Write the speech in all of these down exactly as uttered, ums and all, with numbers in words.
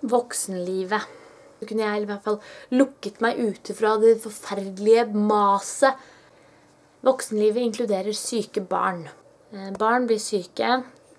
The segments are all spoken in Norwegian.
voksenlivet. Så kunne jeg i hvert fall lukket meg ute fra det forferdelige maset. Voksenlivet inkluderer syke barn. Barn blir syke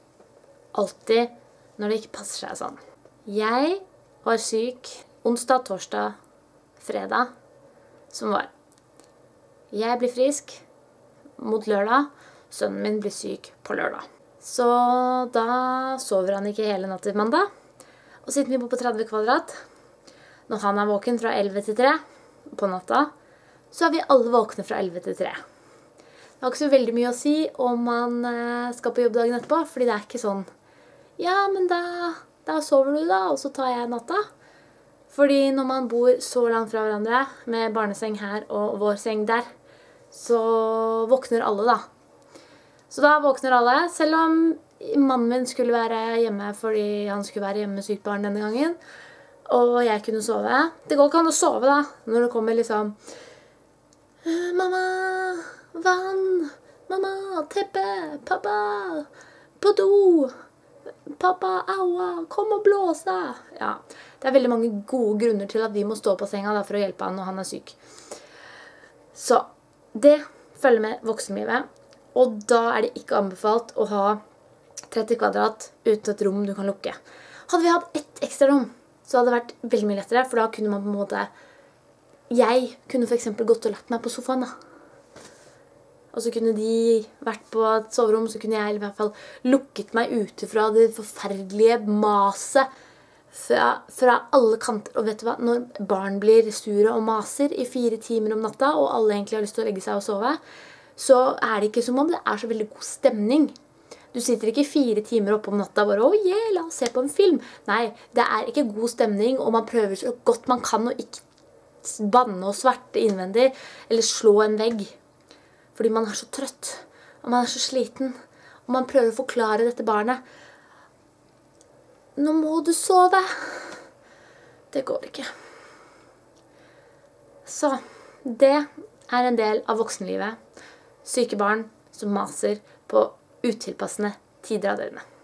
alltid når det ikke passer seg sånn. Jeg var syk onsdag, torsdag, fredag, som var. Jeg blir frisk mot lørdag. Sønnen min blir syk på lørdag. Så da sover han ikke hele natt til mandag. Og sitter vi på tretti kvadrat. Når han er våken fra elleve til tre på natta, så er vi alle våkne fra elleve til tre. Det har ikke så veldig mye å si om man skal på jobb dagen etterpå, fordi det er ikke sånn, ja, men da, da sover du da, og så tar jeg natta. Fordi når man bor så langt fra hverandre, med barneseng her og vår seng der, så våkner alle da. Så da våkner alle, selv om mannen min skulle være hjemme fordi han skulle være hjemme med sykt barn denne gangen, og jeg kunne sove. Det går ikke an å sove da, når det kommer liksom mamma, vann, mamma, teppe, pappa, på do, pappa, aua, kom og blåse. Ja, det er veldig mange gode grunner til at vi må stå på senga da, for å hjelpe han når han er syk. Så det følger med voksenlivet, og da er det ikke anbefalt å ha tretti kvadrat uten et rom du kan lukke. Hadde vi hatt ett ekstra rom, så hadde det vært veldig mye lettere, for da kunne man på en måte, jeg kunne for eksempel gått og lagt meg på sofaen da. Og så kunne de vært på et soverom, så kunne jeg i hvert fall lukket meg ute fra det forferdelige maset fra, fra alle kanter. Og vet du hva, når barn blir sure og maser i fire timer om natta, og alle egentlig har lyst til å legge seg og sove, så er det ikke som om det er så veldig god stemning. Du sitter ikke fire timer oppe om natta og bare, «Åh, oh, yeah, la oss se på en film». Nei, det er ikke god stemning, og man prøver så godt man kan å ikke banne og sverte innvendig, eller slå en vegg. Fordi man er så trøtt, og man er så sliten, og man prøver å forklare dette barnet. Nå må du sove. Det går ikke. Så, det er en del av voksenlivet. Syke barn som maser på utilpassende tider av døgnet.